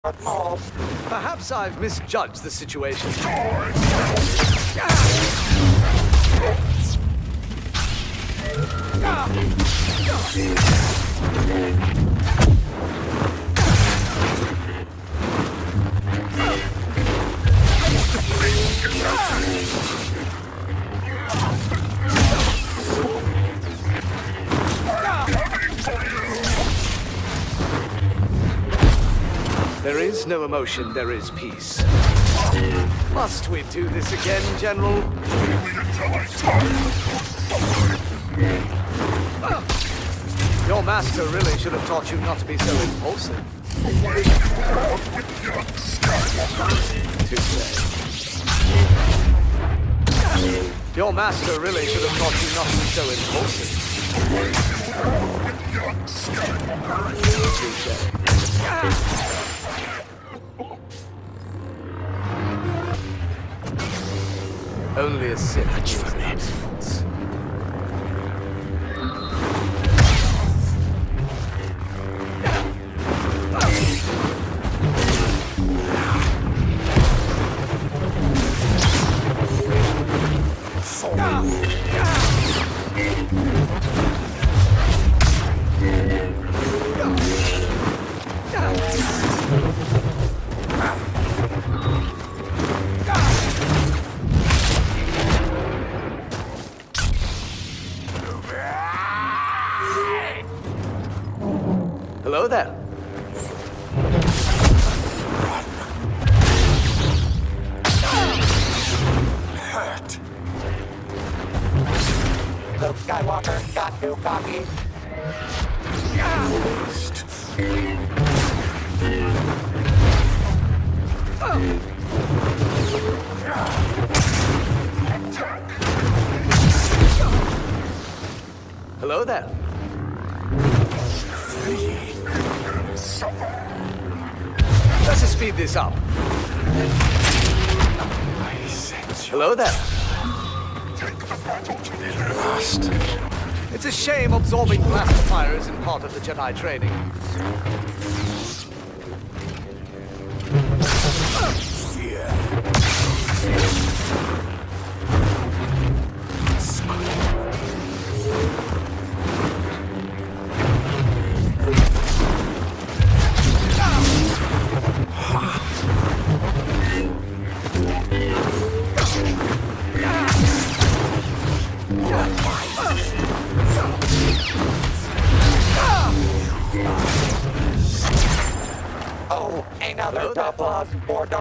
Maul. Perhaps I've misjudged the situation. There is no emotion, there is peace. Must we do this again, General? Your master really should have taught you not to be so impulsive. Your master really should have taught you not to be so impulsive. Only a Sith for instance. Hello there. Hurt. Luke Skywalker, got new copy. Hello there. Let's just speed this up. Hello there. It's a shame absorbing blast fire isn't part of the Jedi training. Oh, another tough loss for Darth.